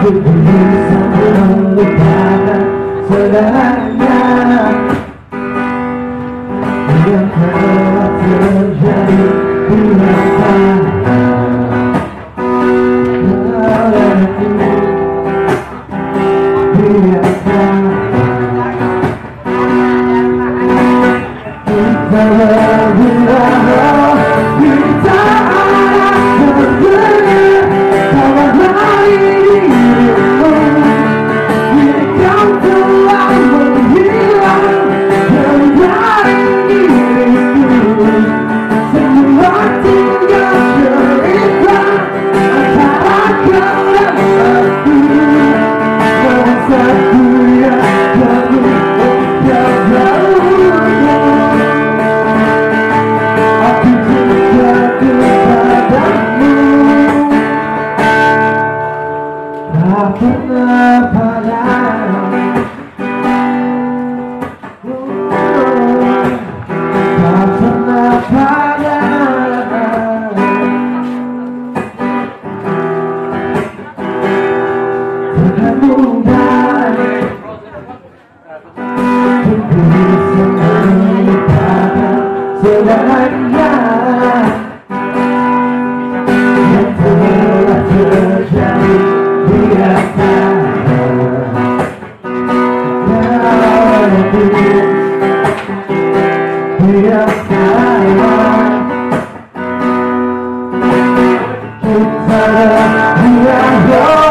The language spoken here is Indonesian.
bisa melupakan segalanya yang telah terjadi di masa lalu. Biasa kita bergurau, kita bergerak dalam hari dirimu. Kini kau telah menghilang dari diriku. Semua tinggal cerita antara kau dan aku. Merasaku yang baru engkau jauhnya. Aku cinta kepadamu, tak pernah padam. Tak pernah padam. Dengan mudah aku bisa melupakan segalanya yang telah terjadi di antara aku. Biasa kita berdua.